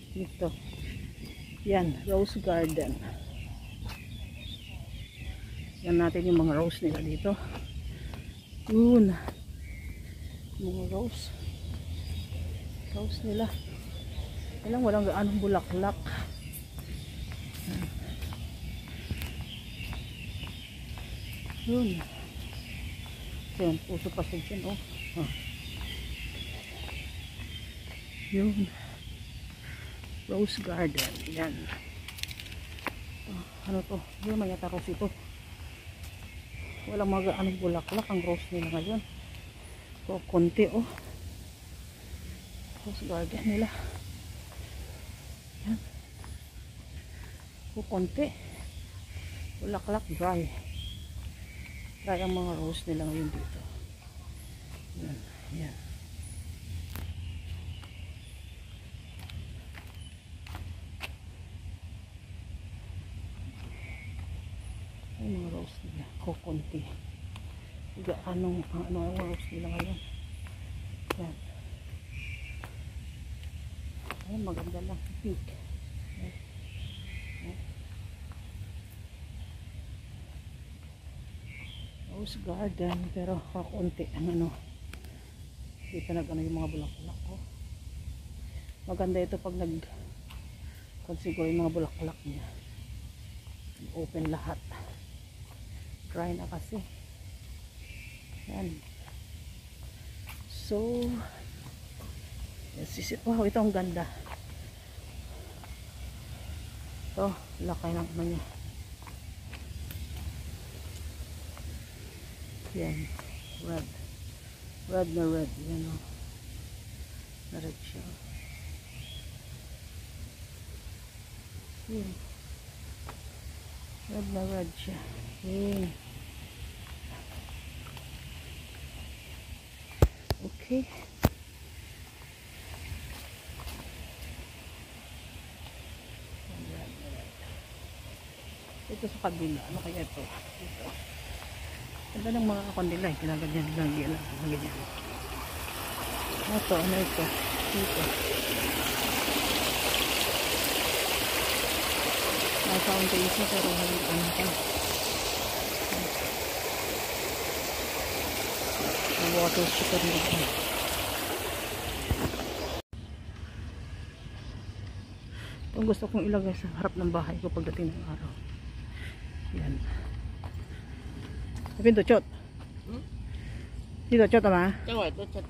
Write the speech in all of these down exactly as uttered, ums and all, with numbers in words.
Dito. Yan, rose garden. Yan natin yung mga rose nila dito. Yun. Mga rose. Rose nila. Kailang walang gaanong bulaklak. Yun. Yan, puso pa siya dyan, oh. Oh. Yun. Rose garden. Yan. Oh, ano to? Yun, may yata rose ito. Walang mga anong bulaklak ang rose nila ngayon. So, konti, oh. Rose garden nila. Yan. So, konti. Bulaklak dry. Dry ang mga rose nila ngayon dito. Yan. Yan. Ay, mga rose nila. Kukunti. Higa anong, ano ang rose nila ngayon. Yan. Ay, maganda lang. Pink. Yan. Yan. Rose garden. Pero kukunti ang ano. Dito nag-ano yung mga bulaklak ko. Oh. Maganda ito pag nag consiguro yung mga bulaklak niya. Open lahat. Dry na kasi. Yan. So, yes, wow, ito ang ganda. Ito, lakay ng ano niya. Yan. Red. Red na red. Yan o. Na red siya. Yan. Red na red siya. Yan. Okay. Ito sa kabila. Ano kaya ito? Ito. Ganda ng mga kondila. Kinaganyan lang. Ganyan. Ito. Ano ito? Ito. Nasa unti isa pero hindi ano ka. Water chicken dito. Itong gusto kong ilagay sa harap ng bahay ko pagdating ng araw. Yan. Pinto chot. Hmm? Dito chot ama. Tawa ito chot.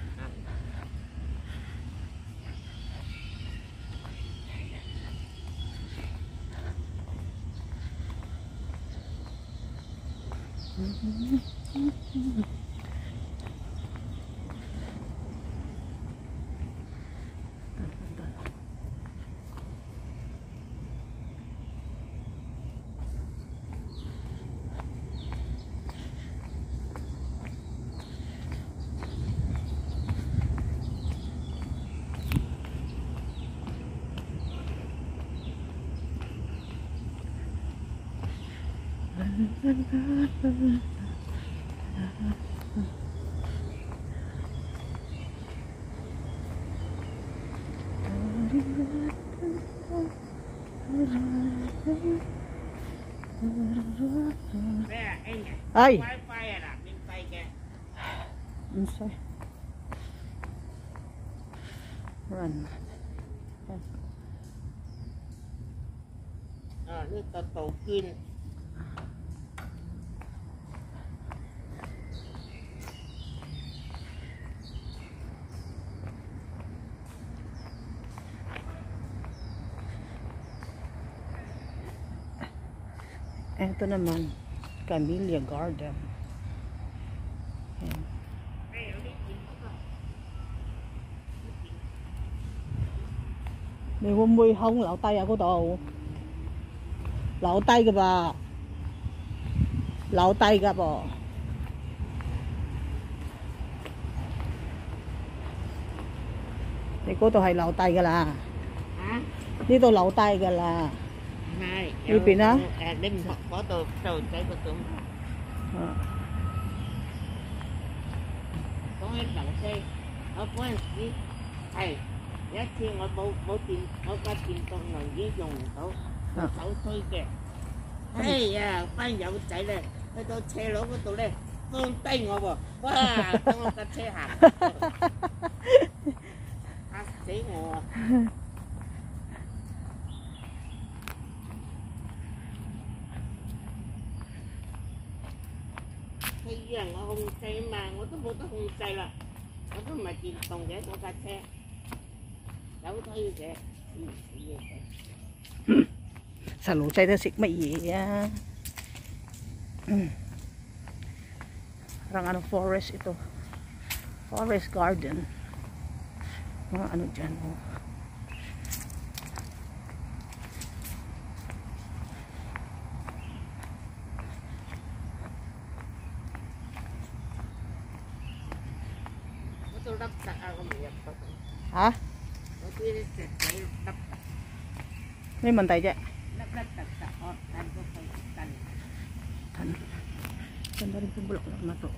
Mm-hmm. Ay. Insay. Run. À, nước tàu tàu kinh. Ito naman, Camellia Garden. Ayan. Mày會唔會控留低啊嗰度？留低㗎噃，留低㗎噃。你嗰度係留低㗎啦。 Hả? 呢度留低㗎啦。 Hai. Đi bên đó. À, đêm hoặc có tôi tôi cái của tôi. Có hết đằng xe. Ở có gì? Thầy. 一次我冇冇電，我架電動輪椅用唔到，我手推嘅。哎呀，班友仔咧去到斜路嗰度咧放低我喎，哇！等我架車行，嚇死我啊！係啊，我控制嘛，我都冇得控制啦，我都唔係電動嘅嗰架車，手推嘅，嗯，死嘢！ Sa Lucay na sikma iya. Parang ano forest ito. Forest garden. Mga ano dyan. Oh. Ha? May mantay dyan. Tan. Ganda rin yung bulaklak na to.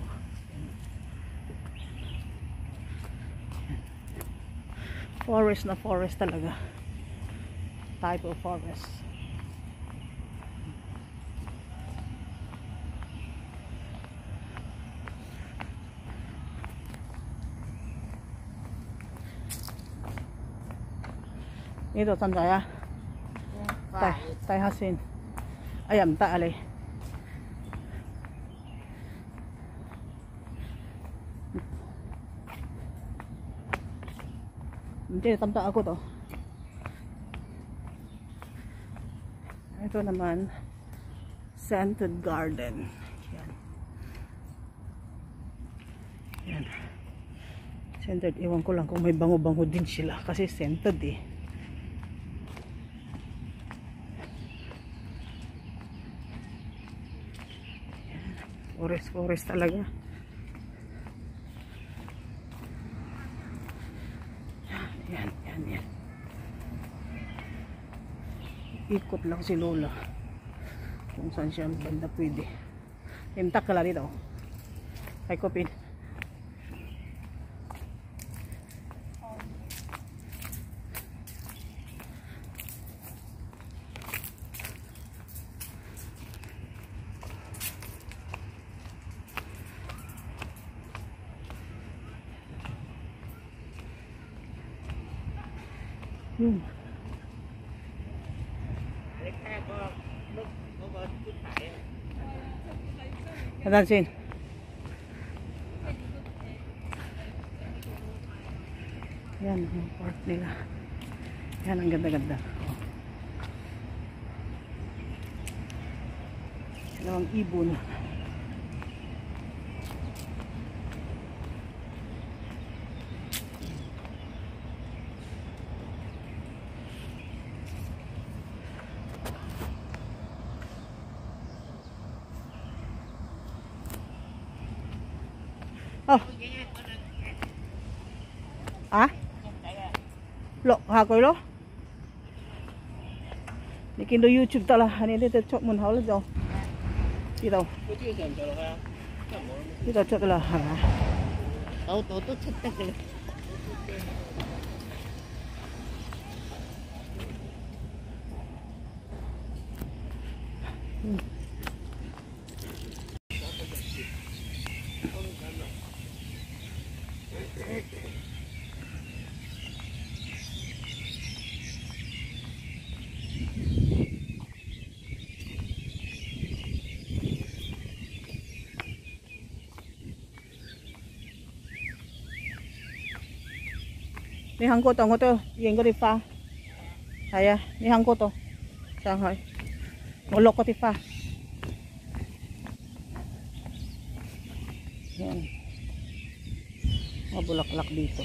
Forest na forest talaga. Type of forest. Ito saan kaya? Tay, tay hasin. Ayam ta alay. Hindi, tamta ako to. Ito naman, scented garden. Yan. Yan. Scented, iwan ko lang kung may bango-bango din sila kasi scented eh. Forest, forest talaga. Yan, yan, yan. Ikot lang si Lola. Kung saan siya banda pwede. Imtak ka lang dito. Ay, kopin. Hmm. Nadansin. Yan ang park nila. Yan ang ganda-ganda. Dalawang ibon. Oh. Ah? Lo, hakoy lo. Nikin do YouTube tala, hani dito chok mun hawla do. Dito. Dito chok la ha. Tao tao to chakta kale. Ni Hangko to ngoto, yeng ko ti fa. Saya, ni Hangko to. Shanghai. Ngolok ko ti fa. Yan. Mabulaklak dito.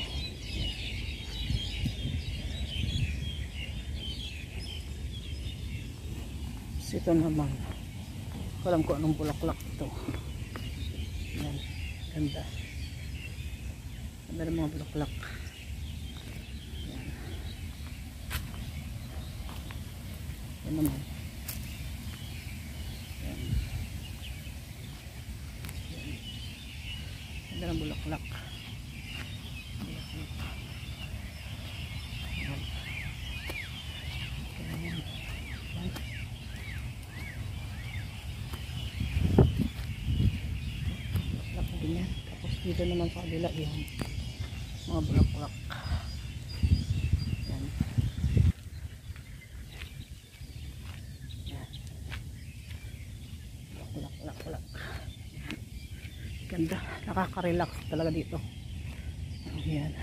Ito naman. Alam ko anong bulaklak ito. Yan. Ganda. Ganda ng mga bulaklak. Yan. Yan naman. Yan. Yan. Ganda ng bulaklak. Bulaklak. dito naman sa kabila yan. Mga bulaklak. Yan. Yan. Bulaklak, bulaklak. Ganda. Nakaka-relax talaga dito. Yan.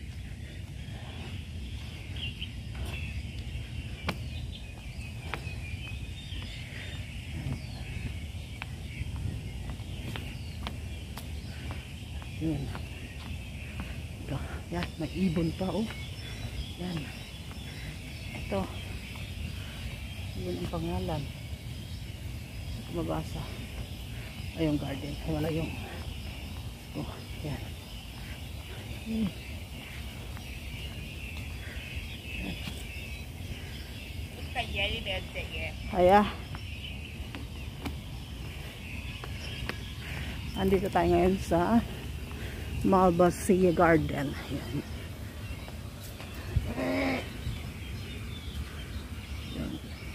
Yan. Ito. Yan. May ibon pa oh. Yan. Ito. Ibon ang pangalan. Ito mabasa. Ay yung garden. Wala yung oh. Yan. Hmm. Aya. Andito tayo ngayon sa Malvasia Garden. Yan. Yan.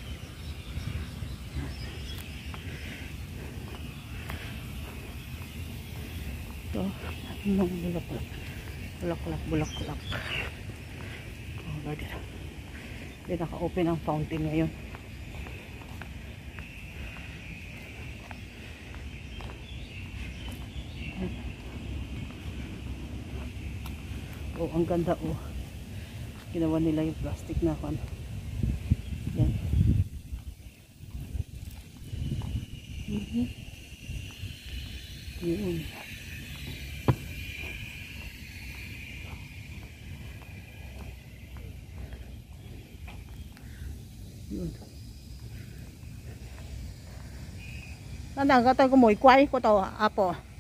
Ito, anong bulaklak. Bulaklak, bulaklak. Oh, garden. Hindi naka-open ang fountain ngayon. Oh, ang ganda oh. Ginawa nila yung plastic na kan. Yan. Mhm. Yun. Yun. Nandang ka tayo kumoy kway ko to apo.